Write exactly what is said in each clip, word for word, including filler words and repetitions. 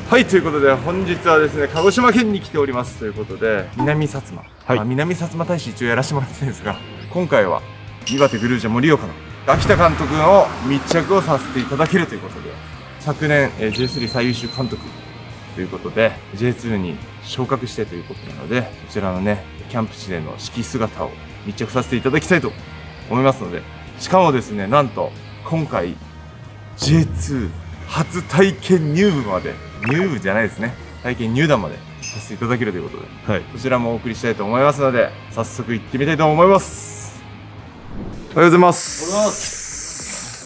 はい、ということで本日はですね、鹿児島県に来ておりますということで、南薩摩、はい、まあ、南薩摩大使一応やらせてもらってるんですが、今回は岩手グルージャ盛岡の秋田監督の密着をさせていただけるということで、昨年 ジェイスリー 最優秀監督ということで ジェイツー に昇格してということなので、こちらのねキャンプ地での指揮姿を密着させていただきたいと思いますので、しかもですね、なんと今回 ジェイツー 初体験入部まで、入部じゃないですね、体験入団までさせていただけるということで、はい、こちらもお送りしたいと思いますので、早速行ってみたいと思います。おはようございます。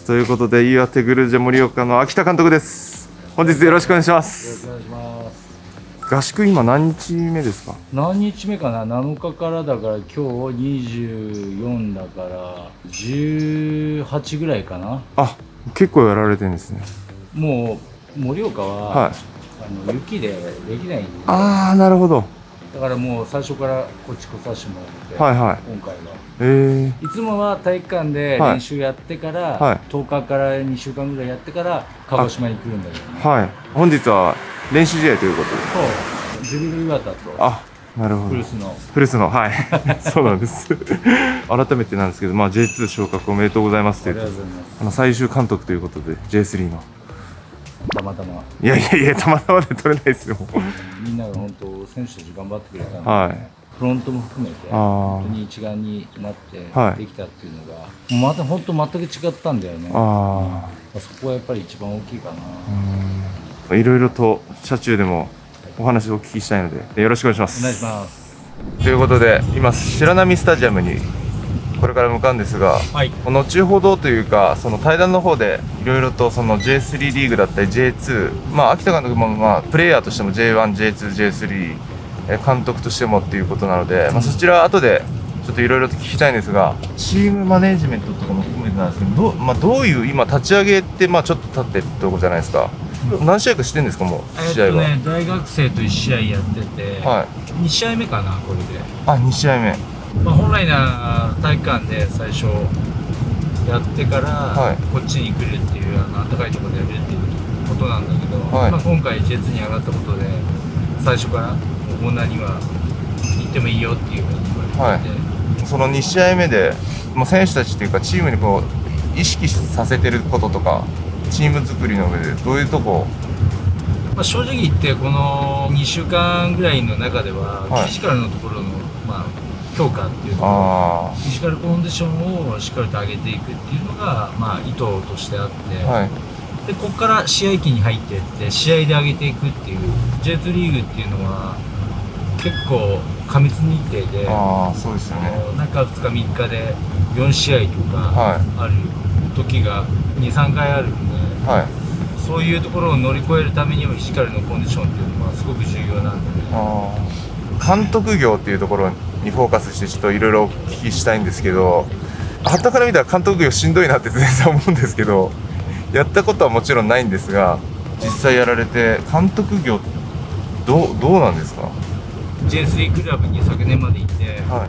ということで、岩手グルージャ盛岡の秋田監督です。本日よろしくお願いします。 よろしくお願いします。 合宿今何日目ですか？ 何日目かな、なのかからだから、今日にじゅうよっかだからじゅうはちぐらいかな。あ、 結構やられてるんですね。 もう盛岡は、はい、あの雪でできないんで。 ああ、なるほど。 だからもう最初からこっち来させてもらって、 はいはい、 今回は、 えー、 いつもは体育館で練習やってから、はい、とおかからにしゅうかんぐらいやってから鹿児島に来るんだけどね。はい、 本日は練習試合ということで。 そう、ジュビロ磐田と、 あ、なるほど、 古巣の古巣の、はいそうなんです改めてなんですけど、まあ、ジェイツー 昇格おめでとうございますという、ありがとうございます。あの最終監督ということで ジェイスリー のたまたま、 いやいやいや、たまたまで取れないですよみんなが本当選手たち頑張ってくれたので、はい、フロントも含めて本当に一丸になってできたっていうのが、はい、また本当全く違ったんだよね。あ、うん、そこはやっぱり一番大きいかな。 うん、いろいろと車中でもお話をお聞きしたいのでよろしくお願いします。 お願いします。 ということで、今白波スタジアムにこれから向かうんですが、はい、後ほどというか、その対談の方でいろいろとその ジェイスリー リーグだったり ジェイツー、まあ、秋田監督もまあプレイヤーとしても ジェイワン、ジェイツー、ジェイスリー 監督としてもっていうことなので、まあ、そちらは後でちょっといろいろと聞きたいんですが、チームマネジメントとかも含めてなんですけど、どう、まあ、どういう今立ち上げってまあちょっと経ってるとこじゃないですか。何試合かしてるんですか、もう試合は。えっとね、 大学生といち試合やってて、はい、に試合目かな、これで。 あ、に試合目。 まあ、本来なら体育館で最初やってから、はい、こっちに来るっていう、あの暖かいところでやるっていうことなんだけど、はい、まあ、今回 ジェイツー に上がったことで最初からオーナーには行ってもいいよっていうふうに言われてて、 はい、そのに試合目でもう選手たちっていうかチームにこう意識させてることとか、チーム作りの上でどういうとこ？ まあ正直言ってこのにしゅうかんぐらいの中では、はい、フィジカルのところの、まあ、強化っていうのと、フィジカルコンディションをしっかりと上げていくっていうのが、まあ、意図としてあって、はい、でここから試合期に入っていって試合で上げていくっていう ジェイツー リーグっていうのは結構過密日程で、 あ、そうですよね、 中ふつかみっかでよん試合とかある時がにさんかいあるんで、はい、そういうところを乗り越えるためにはフィジカルのコンディションっていうのはすごく重要なんでね。あ、 監督業っていうところにフォーカスしてちょっといろいろお聞きしたいんですけど、傍から見たら監督業しんどいなって全然思うんですけど、やったことはもちろんないんですが、実際やられて監督業どう、どうなんですか？ ジェイスリー クラブに昨年までいて、はい、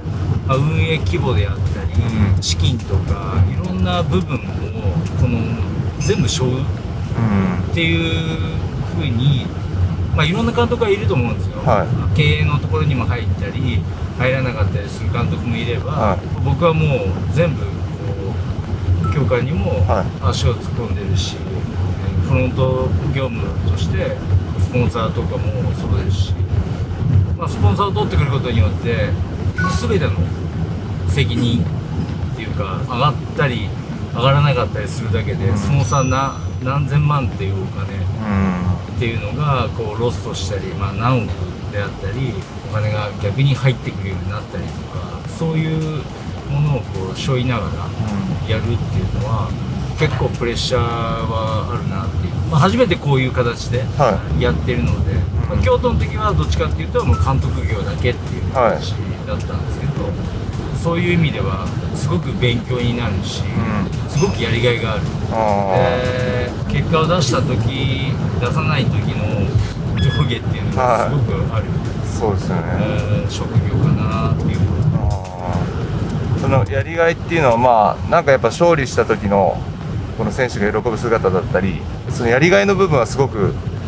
運営規模であったり、うん、資金とかいろんな部分をこの全部背負うっていうふうに、まあ、いろんな監督がいると思うんですよ、はい、経営のところにも入ったり入らなかったりする監督もいれば、はい、僕はもう全部こう強化にも足を突っ込んでるし、はい、フロント業務としてスポンサーとかもそうですし、まあ、スポンサーを取ってくることによって全ての責任っていうか、上がったり上がらなかったりするだけで、うん、スポンサーな何千万っていうお金、うん、っていうのがこうロストしたり、まあ、何億であったりお金が逆に入ってくるようになったりとか、そういうものをこう背負いながらやるっていうのは、うん、結構プレッシャーはあるなっていう、まあ、初めてこういう形でやってるので、はい、まあ、京都の時はどっちかっていうともう監督業だけっていう話だったんですけど、はい、そういう意味ではすごく勉強になるし、うん、すごくやりがいがある。あ、で結果を出した時出さない時の上下っていうのがすごくある、はい、そうですよね、えー、職業かなっていう。 あ、そのやりがいっていうのは、まあなんかやっぱ勝利した時のこの選手が喜ぶ姿だったり、そのやりがいの部分はすごく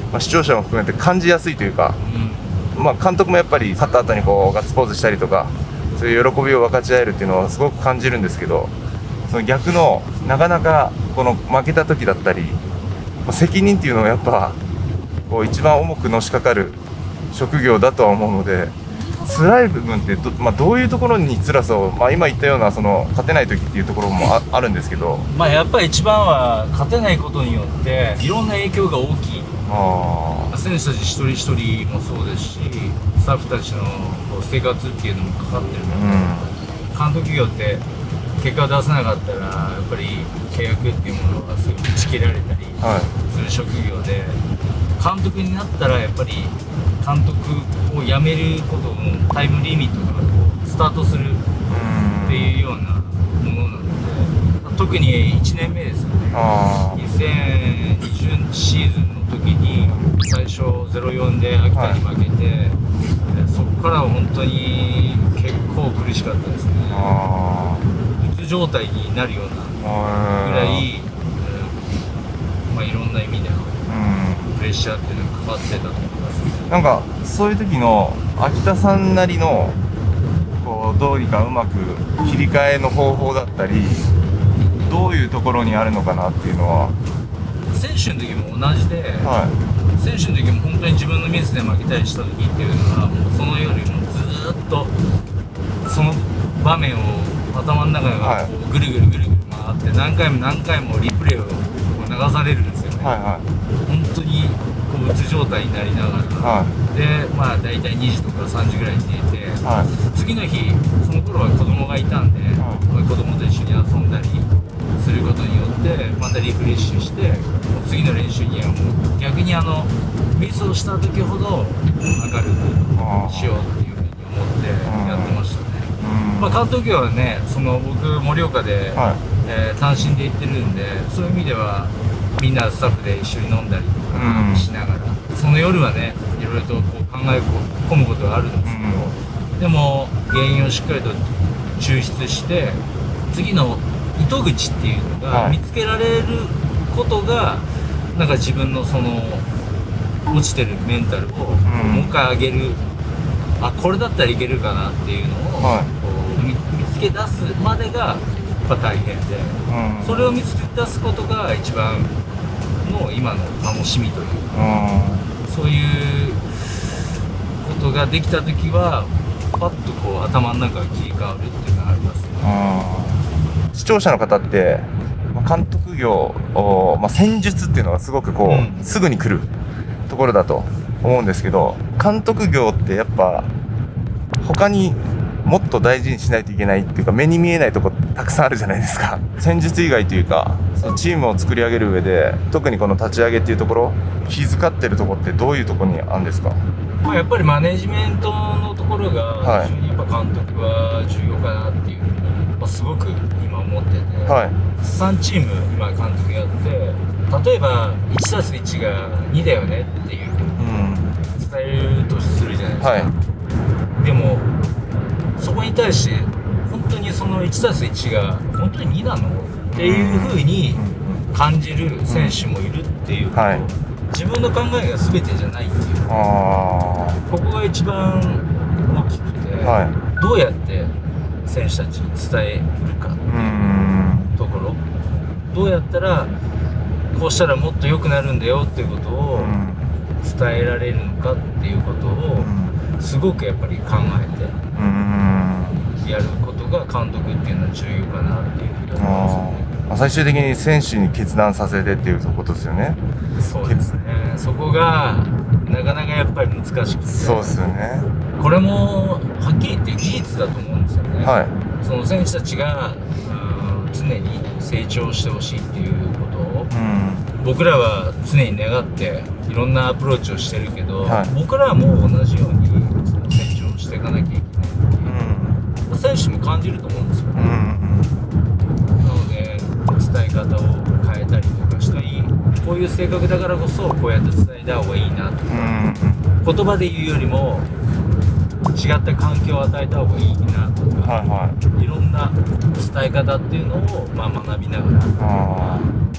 まあ、視聴者も含めて感じやすいというか、うん、まあ監督もやっぱり勝った後にこうガッツポーズしたりとか、そういう喜びを分かち合えるっていうのはすごく感じるんですけど、その逆のなかなかこの負けた時だったり責任っていうのはやっぱこう一番重くのしかかる職業だとは思うので、辛い部分ってど、まあ、どういうところに辛さを、まあ、今言ったようなその勝てない時っていうところも あ, あるんですけど、 まあやっぱり一番は勝てないことによっていろんな影響が大きい。あ選手たち一人一人もそうですし、スタッフたちの生活っていうのもかかってるので、うん、監督業って結果を出せなかったらやっぱり契約っていうものがすぐ打ち切られたりする職業で、監督になったらやっぱり監督を辞めることのタイムリミットがこうスタートするっていうようなものなので、特にいちねんめですよね。にせんにじゅうシーズンの時に最初 ゼロよん で秋田に負けて、はい、そこからは本当に結構苦しかったですね。うつ状態になるようなぐらい、うん、まあいろんな意味でのプレッシャーっていうのがかかってたと思います。 なんかそういう時の秋田さんなりのこうどうにかうまく切り替えの方法だったり、どういうところにあるのかなっていうのは。 選手の時も同じで、はい、選手の時も本当に自分のミスで負けたりした時っていうのはもうその夜もずっとその場面を頭の中がこうぐるぐるぐるぐる回って何回も何回もリプレイを流されるんですよね。はいはい、本当にこううつ状態になりながら、はい、でまあ大体にじとかさんじぐらいに寝て、はい、次の日その頃は子供がいたんで、はい、子供と一緒に遊んだりすることによってまたリフレッシュして、次の練習にはもう逆にあのミスをした時ほど明るくしようっていうふうに思ってやってましたね。まあ監督はね、その僕盛岡で、はい、えー、単身で行ってるんで、そういう意味ではみんなスタッフで一緒に飲んだりとかしながら、うん、その夜はねいろいろとこう考え込むことがあるんですけど、うん、でも原因をしっかりと抽出して次の糸口っていうのが見つけられることが、はい、なんか自分のその落ちてるメンタルをもう一回上げる、うん、あこれだったらいけるかなっていうのを、はい、こう 見, 見つけ出すまでがやっぱ大変で、うん、それを見つけ出すことが一番の今の楽しみというか、うん、そういうことができた時はパッとこう頭の中が切り替わるっていうのがありますね。うん視聴者の方って監督業、まあ、戦術っていうのがすごくこう、うん、すぐに来るところだと思うんですけど、監督業ってやっぱ他にもっと大事にしないといけないっていうか、目に見えないとこたくさんあるじゃないですか。戦術以外というか、そのチームを作り上げる上で特にこの立ち上げっていうところ気遣ってるところってどういうところにあるんですか？ まあやっぱりマネジメントのところが非常にやっぱ監督は重要かなっていうふうに、まあ、すごく今思ってて、はい、さんチーム今監督やって、例えば いちたすいち がにだよねっていうふうに伝えるとするじゃないですか、はい、でもそこに対して本当にその いちたすいち が本当にになのっていうふうに感じる選手もいるっていうこと、はい、自分の考えが全てじゃないっていう、あここが一番大きくて、はい、どうやって選手たちに伝えるかっていうところ、どうやったらこうしたらもっと良くなるんだよっていうことを伝えられるのかっていうことをすごくやっぱり考えてやることが監督っていうのは重要かなっていうふうに思いますね。 最終的に選手に決断させてっていうことですよね。 そうですね。そこがなかなかやっぱり難しくて、 そうですよね。これもはっきり言って技術だと思うんですよね。はい、その選手たちが常に成長してほしいっていうことを、うん、僕らは常に願っていろんなアプローチをしてるけど、はい、僕らはもう同じようにその成長していかなきゃいけないっていう、うん、選手も感じると思うんですよね。うん伝え方を変えたりとかしたり、こういう性格だからこそこうやって伝えた方がいいなとか、うん、言葉で言うよりも違った環境を与えた方がいいなとか、はいはい、いろんな伝え方っていうのをまあ学びながら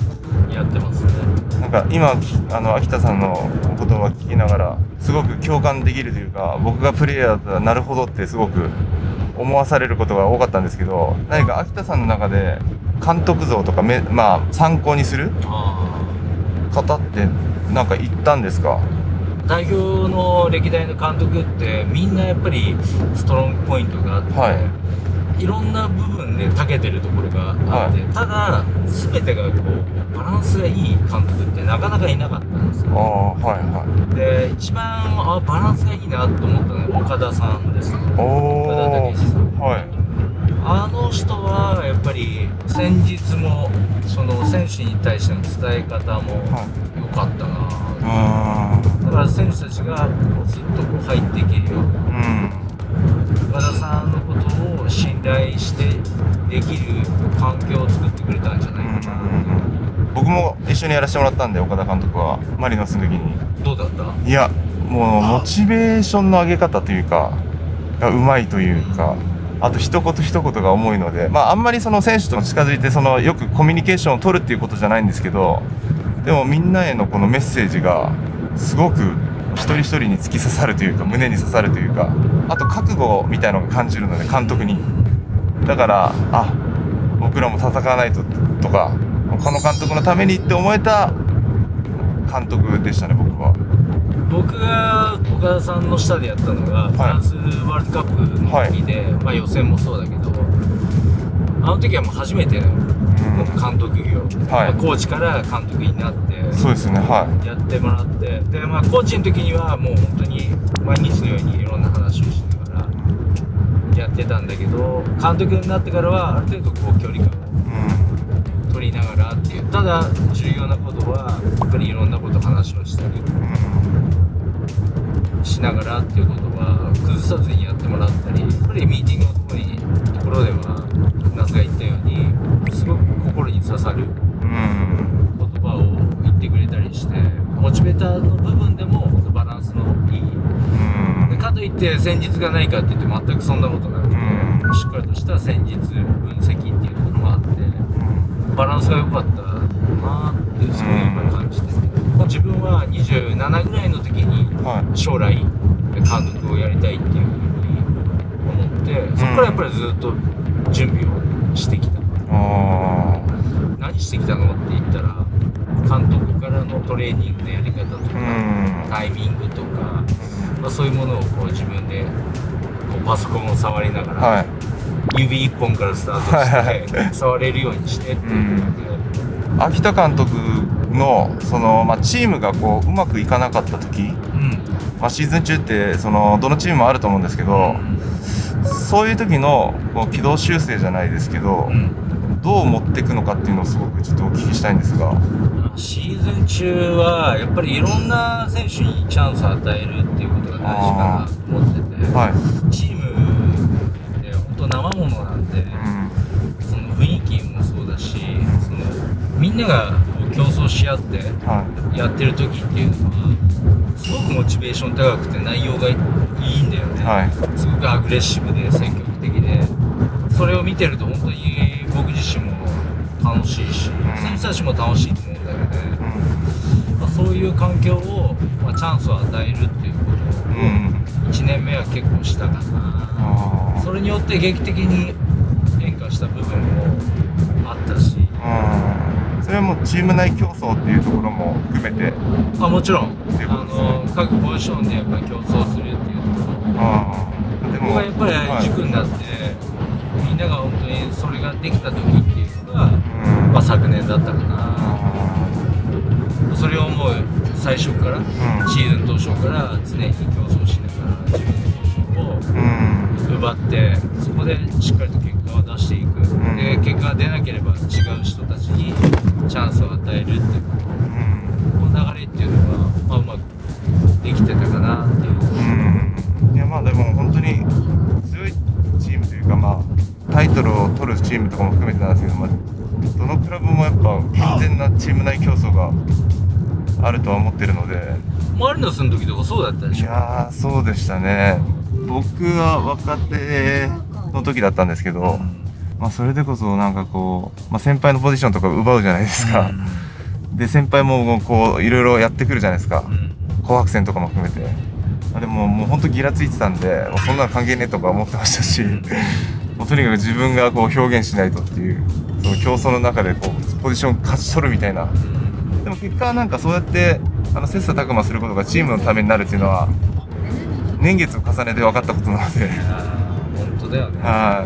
やってますね。 なんか今あの秋田さんの言葉聞きながらすごく共感できるというか、僕がプレイヤーだったらなるほどってすごく思わされることが多かったんですけど、何か秋田さんの中で監督像とかめ、まあ、参考にする方ってなんかいったんですか？ 代表の歴代の監督ってみんなやっぱりストロングポイントがあって、はい、いろんな部分で長けてるところがあって、はい、ただ全てがこうバランスがいい監督ってなかなかいなかったんですよ。あ、はいはい、で一番あバランスがいいなと思ったのは岡田さんですね。岡田武史さん、はい、あの人はやっぱり戦術もその選手に対しての伝え方も良かったな、はい、だから選手たちがこうずっとこう入っていけるように、うん、岡田さんのことを信頼してできる環境を作ってくれたんじゃないかな、うんうん、僕も一緒にやらせてもらったんで、岡田監督はマリノスの時に。どうだった？いやもうモチベーションの上げ方というかがうまいというか、あと一言一言が重いので、まああんまりその選手と近づいてそのよくコミュニケーションを取るっていうことじゃないんですけど、でもみんなへのこのメッセージがすごく一人一人に突き刺さるというか、胸に刺さるというか、あと覚悟みたいなのが感じるので、監督に。だからあ僕らも戦わないととか、この監督のためにって思えた監督でしたね、僕は。僕が岡田さんの下でやったのがフランスワールドカップの時で、はい、まあ予選もそうだけど、あの時はもう初めての監督業、うん、はい、コーチから監督になって、そうですね、はい、やってもらって、で、まあ、コーチの時にはもう本当に毎日のようにいろんな話をしながらやってたんだけど、監督になってからはある程度こう距離感を取りながらっていう、ただ重要なことはやっぱりいろんなこと話をしたり、うん、しながらっていうことは崩さずにやってもらったり、やっぱりミーティングのところにところでは那須が言ったようにすごく心に刺さる言葉を言ってくれたりして、モチベーターの部分でも本当バランスのいい、でかといって戦術がないかって言って全くそんなことなくて、しっかりとした戦術分析っていうところもあって、バランスが良かったなってすごい今感じてて、自分はにじゅうななぐらいの時に将来監督をやりたいっていうふうに思って、そこからやっぱりずっと準備をしてきた。あ、何してきたのって言ったら、監督からのトレーニングのやり方とかタイミングとか、まあ、そういうものをこう自分でこうパソコンを触りながら、はい、指一本からスタートして触れるようにしてっていうので、秋田監督のその、まあ、チームがこううまくいかなかった時、うん、まあ、シーズン中ってそのどのチームもあると思うんですけど、うん、そういう時のこう軌道修正じゃないですけど、うん、どう持っていくのかっていうのをすごくちょっとお聞きしたいんですが。シーズン中はやっぱりいろんな選手にチャンスを与えるっていうことが大事かなと思ってて、はい、チームって本当生ものなんで、うん、その雰囲気もそうだし、そのみんながこう競争し合ってやってる時っていうのはすごくモチベーション高くて内容がいいんだよね、はい、すごくアグレッシブで積極的で、それを見てると本当に僕自身も楽しいし、うん、選手たちも楽しいと思うんだよね、うん、まあ、そういう環境を、まあ、チャンスを与えるっていうことを、うん、いちねんめは結構したかな、うん、それによって劇的に変化した部分もあったし、うん、それはもうチーム内競争っていうところも含めて、あ、もちろん、あの各ポジションでやっぱり競争するっていうところ、うん、でも僕はやっぱり軸になって、はい、みんなが本当にそれができた時っていうのが、うん、まあ、昨年だったかな、うん、それをもう最初から、うん、シーズン当初から常に競争しながら自分のポジションを奪って、うん、そこでしっかりと結果を出していく、うん、で結果が出なければ違う人たちにチャンスを与えるっていう、うん、この流れっていうのが、まあ、うまくできてたかなっていう、うん、いや、まあでも本当に強いチームというか、まあタイトルを取るチームとかも含めてなんですけど、まあ、どのクラブもやっぱ健全なチーム内競争があるとは思ってるので。マリノスの時とかそうだったでしょ。いやー、そうでしたね。僕は若手の時だったんですけど、うん、まあ、それでこそなんかこう、まあ、先輩のポジションとか奪うじゃないですか、 で先輩もこういろいろやってくるじゃないですか、 うん、 紅白戦とかも含めて。でももう本当ギラついてたんで、もうそんなの関係ねえとか思ってましたし、もうとにかく自分がこう表現しないとっていう、その競争の中でこうポジション勝ち取るみたいな。でも結果なんかそうやってあの切磋琢磨することがチームのためになるっていうのは年月を重ねて分かったことなので。 本当だよね。 はい。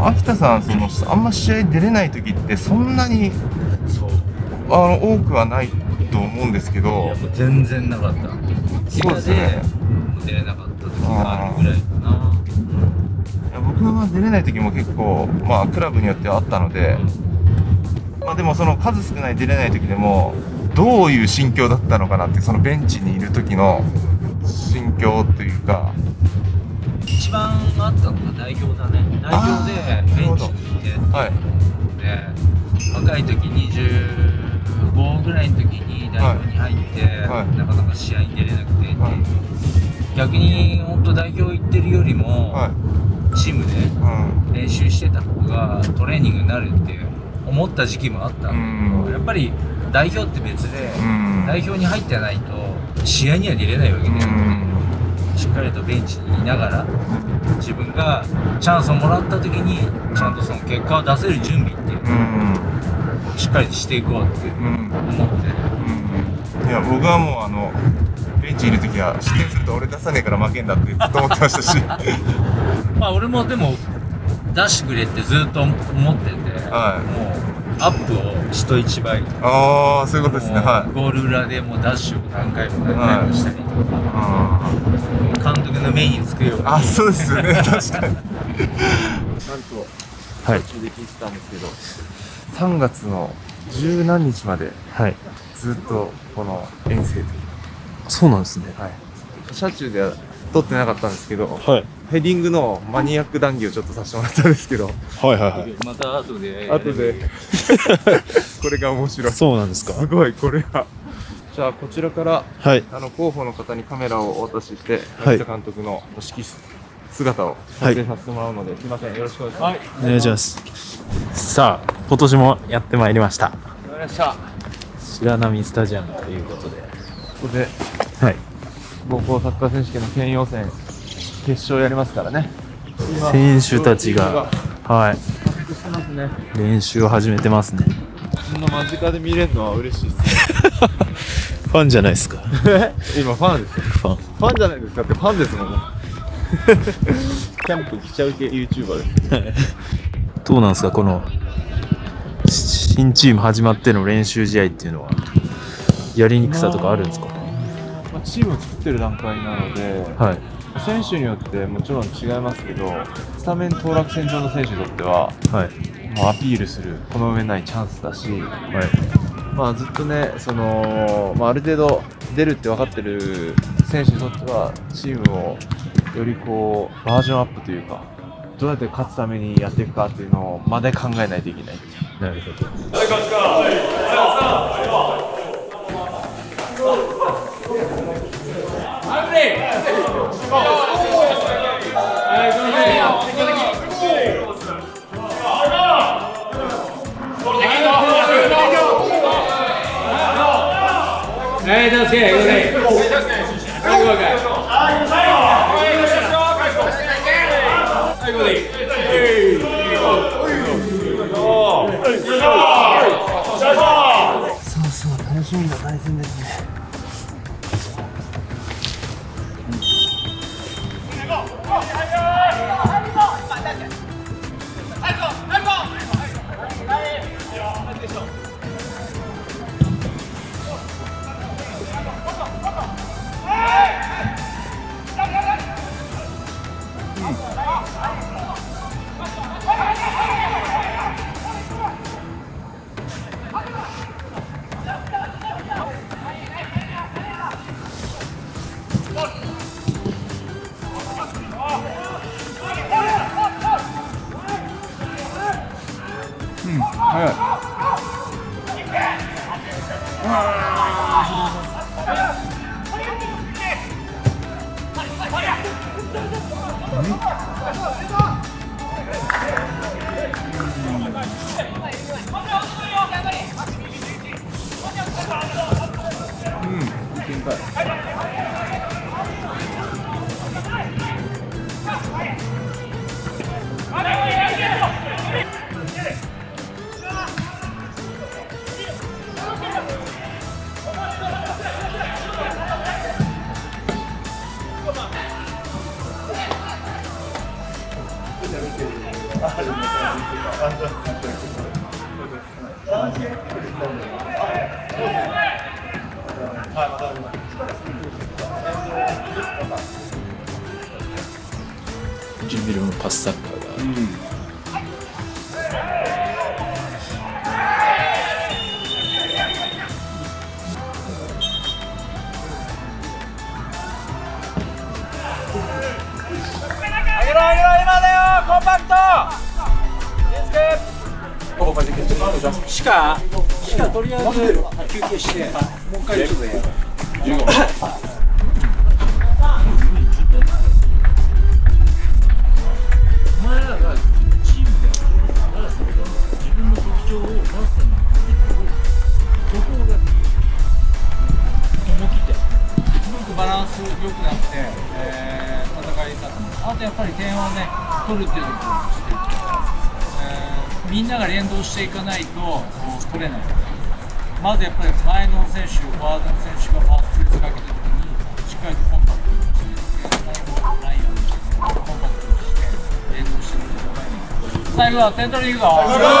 秋田さん、そのあんま試合出れない時ってそんなにそうあの多くはないと思うんですけど。 いやもう全然なかった。 そうですね。 出れなかった時があるぐらいかな。 いや僕は出れない時も結構まあクラブによってはあったので、まあでもその数少ない出れない時でもどういう心境だったのかなって、そのベンチにいる時の心境というか。 一番あったのが代表だね。代表でベンチにいてっていうので、若い時にじゅうごぐらいの時に代表に入って、はい、なかなか試合に出れなくて、はい、逆に本当代表行ってるよりも、はい、チームで練習してた方がトレーニングになるって思った時期もあったんだけど、やっぱり代表って別で、代表に入ってないと試合には出れないわけだよね。しっかりとベンチにいながら自分がチャンスをもらった時にちゃんとその結果を出せる準備っていうのをしっかりしていこうって思って、 うんうん、いや僕はもうあのベンチにいる時は失点すると俺出さねえから負けんだってずっと思ってましたしまあ俺もでも出してくれってずっと思ってて、はい、もうアップを人一倍、 ああそういうことですね、はい、 ゴール裏でもうダッシュを何回も何回もしたりとか、はい、監督の目につくように。 あ、そうですよね確かになんとはい途中で聞いてたんですけど、さんがつの十何日までずっとこの遠征という、 そうなんですね。 はい、車中では撮ってなかったんですけど、 はい、 ヘディングのマニアック談義をちょっとさせてもらったんですけど、 はいはいはい、 また後で後でこれが面白い。 そうなんですか。 すごいこれが。じゃあこちらから、 はい、 あの広報の方にカメラをお渡しして、 はい、 秋田監督の指揮姿を撮影させてもらうので、はい、すみませんよろしくお願いします。はい、 お願いします。さあ今年もやってまいりました。 わかりました。 白波スタジアムということで、ここで、 はい、 高校サッカー選手権の県予選決勝やりますからね。 選手たちが、はい、 してますね、 練習を始めてますね。 こんな間近で見れるのは嬉しいです。 ファンじゃないですか。 今ファンですよ。 ファン。 ファンじゃないですかってファンですもんね。キャンプ来ちゃう系 ユーチューバーです。 どうなんですか、この新チーム始まっての練習試合っていうのはやりにくさとかあるんですか？ まあ、チームを作ってる段階なので、はい、選手によってもちろん違いますけど、スタメン当落線上の選手にとっては、はい、もうアピールするこの上ないチャンスだし、はい、まあずっとね、そのまあ、ある程度出るって分かってる選手にとってはチームをよりこうバージョンアップというか、どうやって勝つためにやっていくかっていうのまで考えないといけない。 なるほど。 哎，都是，都是。来过来。来过来。 そうそう、楽しみな対戦ですね。 見かい。 準備量のパスサッカーが、うん、 上げろ上げろ今だよコンパクトしかしかとりあえず休憩してもう一回ちょっとやるじゅうごふんお前らがチームでやる自分の特徴を出すためにどこが思い切ってすごくバランス良くなって、えー、戦い方あとやっぱり点をね取るっていうところをしていく、えー、みんなが連動していかないと取れない。まずやっぱり前の選手、フォワードの選手がファーストプレスかけたときにしっかりとコンパクトにして、最後ラインをコンパクトにして連動していくところ最後は点取りいくぞ。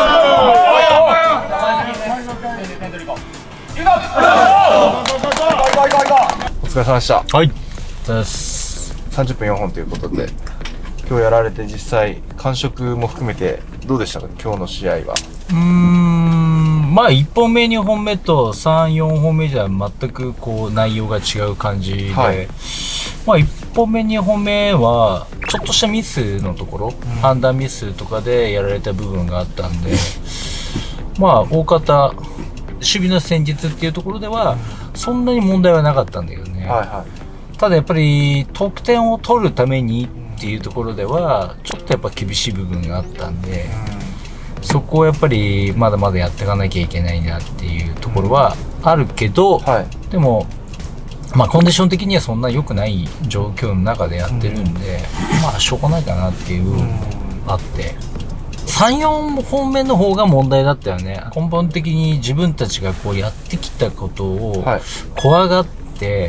お疲れ様でした。 はい。 さんじゅっぷんよんほんということで、今日やられて実際感触も含めてどうでしたか、今日の試合は。 うーん、まあいっぽんめにほんめとさん、よんほんめじゃ全くこう内容が違う感じで、はい、まあいっぽんめにほんめはちょっとしたミスのところ、うん、判断ミスとかでやられた部分があったんで、まあ大方守備の戦術っていうところではそんなに問題はなかったんだけどね、はいはい、ただやっぱり得点を取るためにっていうところではちょっとやっぱ厳しい部分があったんで、うん、そこをやっぱりまだまだやっていかなきゃいけないなっていうところはあるけど、うんはい、でもまあコンディション的にはそんな良くない状況の中でやってるんで、うん、まあしょうがないかなっていう、うん、あってさん、よんほんめの方が問題だったよね。根本的に自分たちがこうやってきたことを怖がって、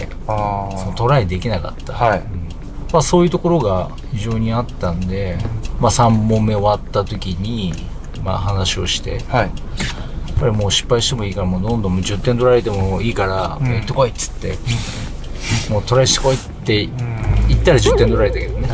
はい、そのトライできなかった、はい、うん、まあ、そういうところが非常にあったんで、まあ、さんぼんめ終わった時に、まあ、話をして、はい、やっぱりもう失敗してもいいからもうどんどんじゅってん取られてもいいから、うん、行ってこいっつって、うん、もうトライしてこいって言ったらじゅってん取られたけどね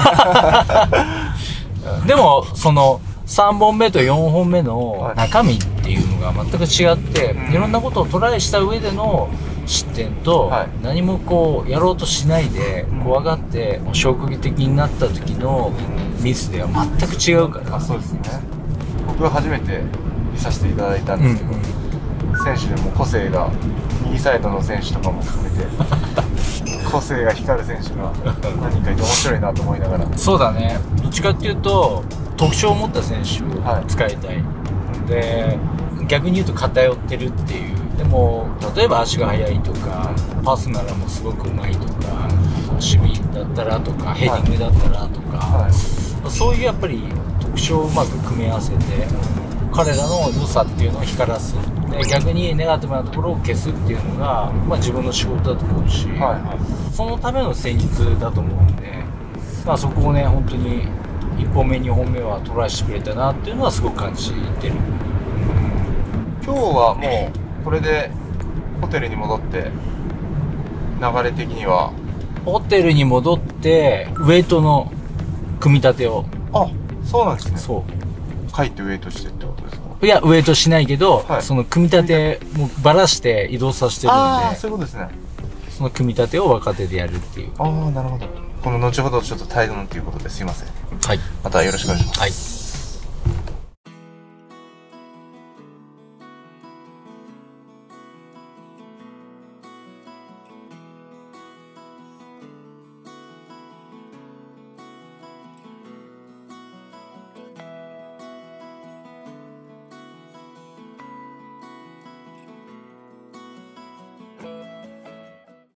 でもそのさんぼんめとよんほんめの中身っていうのが全く違って、はい、いろんなことをトライした上での失点と、はい、何もこうやろうとしないで怖がって消極的になった時のミスでは全く違うから。 あ、そうですね。僕は初めて見させていただいたんですけど、うんうん、選手でも個性が右サイドの選手とかも含めて個性が光る選手が何人かいて面白いなと思いながら。 そうだね。どっちかっていうと特徴を持った選手を使いたい、はい、で逆に言うと偏ってるっていう。でも例えば足が速いとかパスならもうすごくうまいとか守備だったらとかヘディングだったらとか、はい、そういうやっぱり特徴をうまく組み合わせて彼らの良さっていうのを光らす。で逆にネガティブなところを消すっていうのが、まあ、自分の仕事だと思うし、はいはい、そのための戦術だと思うんで、まあ、そこをね本当にいっぽんめにほんめはトライしてくれたなっていうのはすごく感じてる。 今日はもうこれでホテルに戻って流れ的にはホテルに戻ってウェイトの組み立てを。 あ、そうなんですね。 そう帰ってウェイトしてってことですか。 いやウェイトしないけど、はい、その組み立てもばらして移動させてるんで。 ああ、そういうことですね。 その組み立てを若手でやるっていう。 ああ、なるほど。この後ほどちょっと態度のということですいません。 はい、 またよろしくお願いします。 はい。